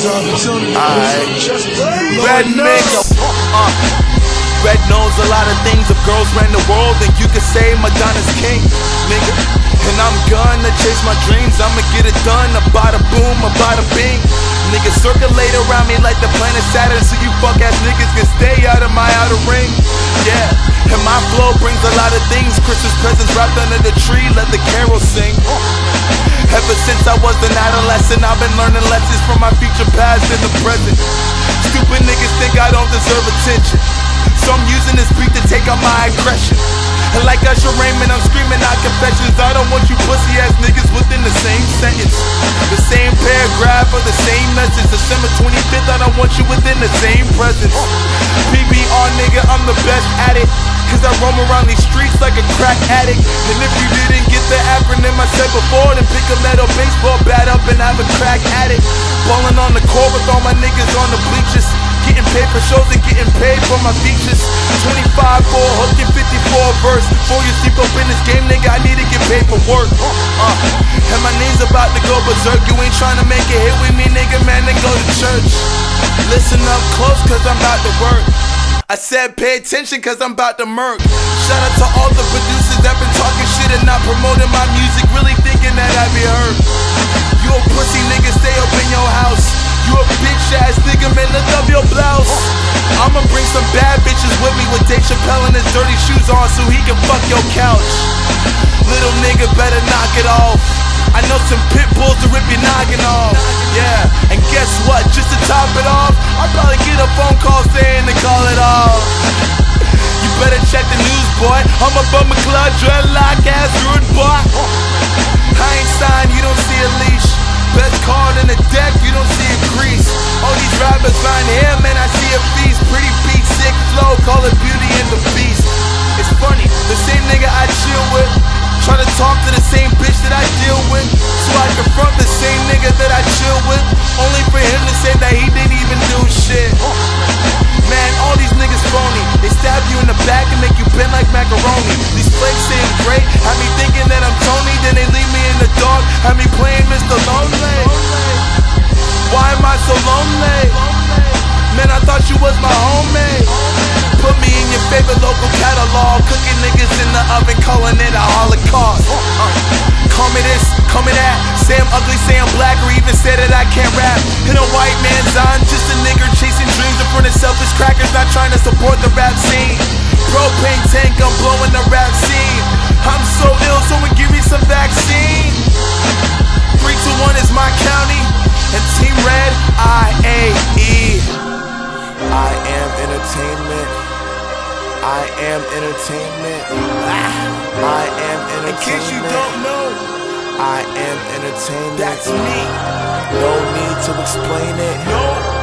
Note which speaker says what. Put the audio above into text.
Speaker 1: Red mix. Red knows a lot of things. If girls ran the world, then you could say Madonna's king, nigga. And I'm gonna chase my dreams. I'ma get it done. A bada boom, a bada bing. Niggas circulate around me like the planet Saturn, so you fuck ass niggas can stay out of my outer ring. Yeah, and my flow brings a lot of things. Christmas presents wrapped under the tree, let the carols sing. Ever since I was an adolescent, I've been learning lessons from my future past and the present. Stupid niggas think I don't deserve attention, so I'm using this beat to take out my aggression. And like Usher Raymond, I'm screaming out confessions. I don't want you pussy ass niggas within the same sentence, the same paragraph or the same message. December 25th, I don't want you within the same presence. PBR nigga, I'm the best at it, cause I roam around these streets like a crack addict. And if you didn't get the acronym I said before, then pick a metal baseball bat up and have a crack at it. Ballin' on the court with all my niggas on the bleachers, getting paid for shows and getting paid for my features. 25 for a hook and 54 a verse. Before you sleep up in this game, nigga, I need to get paid for work. And my name's about to go berserk. You ain't trying to make a hit with me, nigga, man, then go to church. Listen up close, cause I'm about to work. I said pay attention, cause I'm about to murk. Shout out to all the producers that been talking shit and not promoting my music, really thinking that I be heard. You a pussy nigga, stay up in your house. You a bitch ass nigga, man, lift up your blouse. I'ma bring some bad bitches with me with Dave Chappelle and his dirty shoes on, so he can fuck your couch. Little nigga better knock it off. I know some pit bulls to rip your noggin off. Yeah, and guess what? Just to top it off, I'll probably get a phone call saying to call it off. You better check the news, boy. I'm a bummer club, dreadlock ass rude boy. I ain't signed, you don't see a leash. Best card in the deck, you don't see a crease. All these rappers right here, man, I see a feast. Pretty beat, sick flow, call it Beauty and the Beast. It's funny, the same nigga I chill with try to talk to the same bitch that I deal with, so I confront the same nigga that I chill with, only for him to say that he didn't even do shit. Man, all these niggas phony. They stab you in the back and make you bend like macaroni. These flakes saying great, have me thinking that I'm Tony, then they leave me in the dark, have me playing Mr. Lonely. Why am I so lonely? Man, I thought you was my homie. Put me in your favorite local catalog, cooking niggas in the oven, calling it a holocaust. Call me this, call me that, say I'm ugly, say I'm black, or even say that I can't rap. In a white man's eye, I'm just a nigger chasing dreams in front of selfish crackers, not trying to support the rap scene. Propane tank, I'm blowing the rap scene. I'm so ill, someone give me some vaccine. 3, 2, 1 is my county, and Team Red, I-A-E. I am entertainment. I am entertainment. I am entertainment. In case you don't know, I am entertainment. That's me. No need to explain it. No.